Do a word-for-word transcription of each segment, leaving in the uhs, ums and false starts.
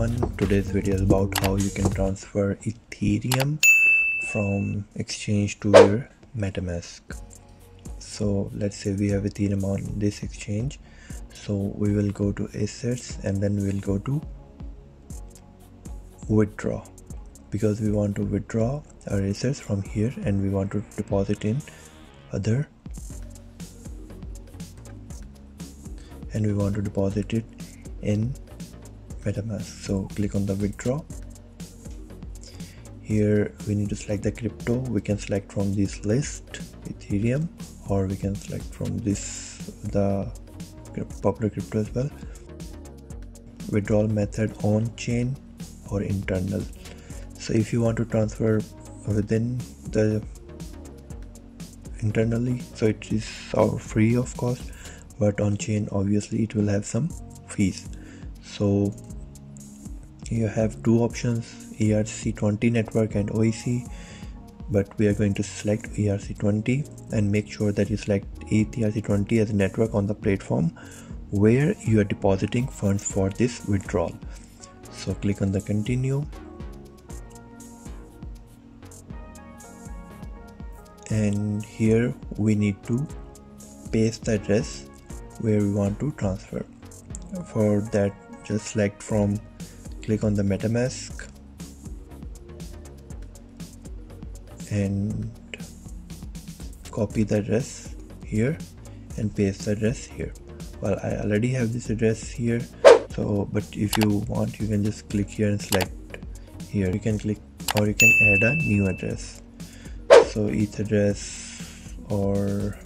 everyone, today's video is about how you can transfer Ethereum from exchange to your Metamask. So let's say we have Ethereum on this exchange, so we will go to assets and then we'll go to withdraw, because we want to withdraw our assets from here and we want to deposit in other and we want to deposit it in Metamask. So click on the withdraw. Here we need to select the crypto. We can select from this list Ethereum, or we can select from this the popular crypto as well. Withdrawal method on chain or internal. So if you want to transfer within the internally, so it is free of cost, but on chain obviously it will have some fees. So you have two options, E R C twenty network and O E C, but we are going to select E R C twenty and make sure that you select E T H twenty as a network on the platform where you are depositing funds for this withdrawal. So click on the continue and here we need to paste the address where we want to transfer. For that, just select from click on the Metamask and copy the address here and paste the address here. Well, I already have this address here, so but if you want, you can just click here and select here. You can click, or you can add a new address, so E T H address or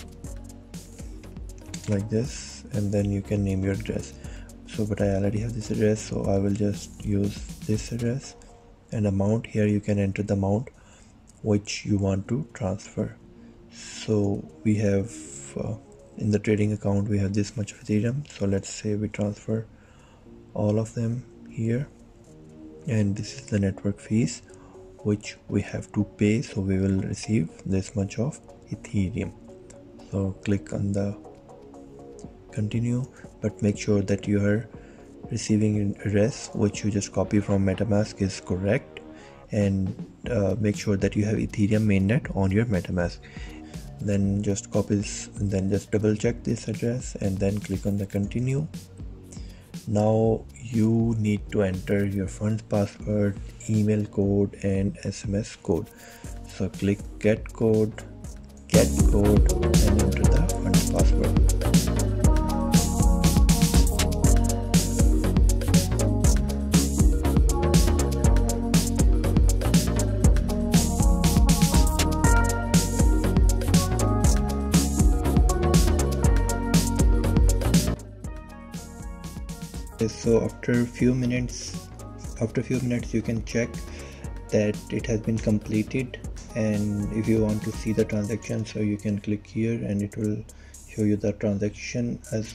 like this, and then you can name your address. So but I already have this address, so I will just use this address. And amount, here you can enter the amount which you want to transfer. So we have uh, in the trading account we have this much of Ethereum, so let's say we transfer all of them here, and this is the network fees which we have to pay, so we will receive this much of Ethereum. So click on the continue, but make sure that you are receiving address which you just copy from Metamask is correct, and uh, make sure that you have Ethereum mainnet on your Metamask. Then just copy this and then just double check this address and then click on the continue. Now you need to enter your funds password, email code and S M S code. So click get code, get code and enter the funds password. So after a few minutes after a few minutes you can check that it has been completed, and if you want to see the transaction, so you can click here and it will show you the transaction as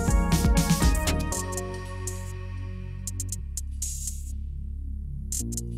you